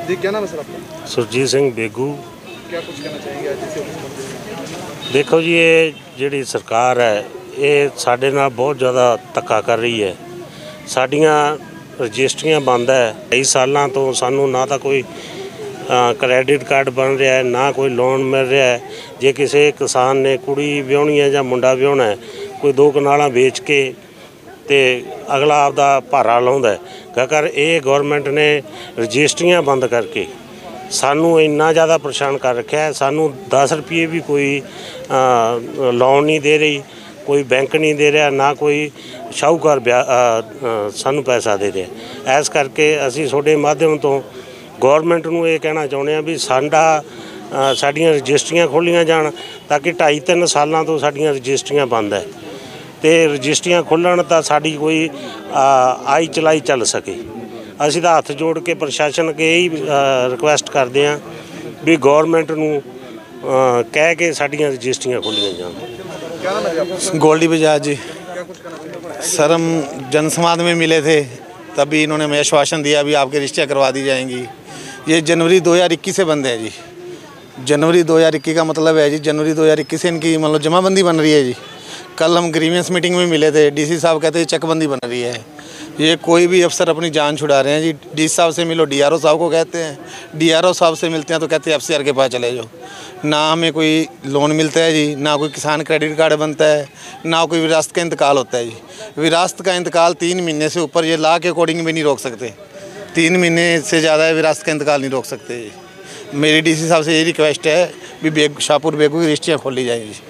जी, क्या नाम है सर आपका? सुरजीत सिंह बेगू। क्या कुछ कहना चाहेंगे आज इस ऑफिस में? देखो जी, ये ਜਿਹੜੀ ਸਰਕਾਰ ਹੈ ਇਹ ਸਾਡੇ ਨਾਲ ਬਹੁਤ ਜ਼ਿਆਦਾ ਧੱਕਾ ਕਰ ਰਹੀ ਹੈ। ਸਾਡੀਆਂ ਰਜਿਸਟਰੀਆਂ ਬੰਦ ਹੈ। ਕਈ ਸਾਲਾਂ ਤੋਂ ਸਾਨੂੰ ਨਾ ਤਾਂ ਕੋਈ ਕ੍ਰੈਡਿਟ ਕਾਰਡ ਬਣ ਰਿਹਾ ਹੈ, ਨਾ ਕੋਈ ਲੋਨ ਮਿਲ ਰਿਹਾ ਹੈ। ਜੇ ਕਿਸੇ ਕਿਸਾਨ ਨੇ ਕੁੜੀ ਵਿਆਹੁਣੀ ਹੈ ਜਾਂ ਮੁੰਡਾ ਵਿਆਹੁਣਾ ਹੈ, ਕੋਈ ਦੋ ਕਨਾਲਾਂ ਵੇਚ ਕੇ ਤੇ ਅਗਲਾ ਆਪਦਾ ਭਾਰਾ ਲਾਉਂਦਾ ਕਰ ਇਹ ਗਵਰਨਮੈਂਟ ਨੇ ਰਜਿਸਟਰੀਆਂ ਬੰਦ ਕਰਕੇ ਸਾਨੂੰ ਇੰਨਾ ਜ਼ਿਆਦਾ ਪਰੇਸ਼ਾਨ ਕਰ ਰੱਖਿਆ ਹੈ। ਸਾਨੂੰ 10 ਰੁਪਏ ਵੀ ਕੋਈ ਲੋਨ ਨਹੀਂ ਦੇ ਰਹੀ, ਕੋਈ ਬੈਂਕ ਨਹੀਂ ਦੇ ਰਿਹਾ, ਨਾ ਕੋਈ ਸ਼ਾਹੂਕਾਰ ਸਾਨੂੰ ਪੈਸਾ ਦੇ ਰਿਹਾ। ਇਸ ਕਰਕੇ ਅਸੀਂ ਤੁਹਾਡੇ ਮਾਧਿਅਮ ਤੋਂ ਗੌਰਮੈਂਟ ਨੂੰ ਇਹ ਕਹਿਣਾ ਚਾਹੁੰਦੇ ਹਾਂ ਵੀ ਸਾਡੀਆਂ ਰਜਿਸਟਰੀਆਂ ਖੋਲ੍ਹੀਆਂ ਜਾਣ ਤਾਂ ਕਿ 2.5-3 ਸਾਲਾਂ ਤੋਂ ਸਾਡੀਆਂ ਰਜਿਸਟਰੀਆਂ ਬੰਦ ਹੈ ਅਤੇ ਰਜਿਸਟਰੀਆਂ ਖੁੱਲ੍ਹਣ ਤਾਂ ਸਾਡੀ ਕੋਈ ਆਈ ਚਲਾਈ ਚੱਲ ਸਕੇ। ਅਸੀਂ ਤਾਂ ਹੱਥ ਜੋੜ ਕੇ ਪ੍ਰਸ਼ਾਸਨ ਅੱਗੇ ਇਹੀ ਰਿਕੁਐਸਟ ਕਰਦੇ ਹਾਂ ਵੀ ਗੌਰਮੈਂਟ ਨੂੰ ਕਹਿ ਕੇ ਸਾਡੀਆਂ ਰਜਿਸਟਰੀਆਂ ਖੋਲ੍ਹੀਆਂ जान। गोल्डी बजाज जी। सर हम जनसंवाद में मिले थे, तभी इन्होंने हमें आश्वासन दिया भी आपके रजिस्ट्रियाँ करवा दी जाएंगी। ये जनवरी 2021 से बंद है जी। जनवरी 2021 का मतलब है जी जनवरी 2021 से इनकी मतलब जमाबंदी बन रही है जी। कल हम ग्रीवेंस मीटिंग में मिले थे, डीसी साहब कहते हैं चकबंदी बन रही है। ये कोई भी अफसर अपनी जान छुड़ा रहे हैं जी। डीसी साहब से मिलो, डीआरओ साहब को कहते हैं, डीआरओ साहब से मिलते हैं तो कहते हैं एफसीआर के पास चले जाओ। ना हमें कोई लोन मिलता है जी, ना कोई किसान क्रेडिट कार्ड बनता है, ना कोई विरासत का इंतकाल होता है जी। विरासत का इंतकाल 3 महीने से ऊपर ये ला के अकॉर्डिंग भी नहीं रोक सकते। 3 महीने से ज़्यादा विरासत का इंतकाल नहीं रोक सकते जी। मेरी डीसी साहब से यही रिक्वेस्ट है भी शाहपुर बेगू की रजिस्ट्रियाँ खोली जाएंगी।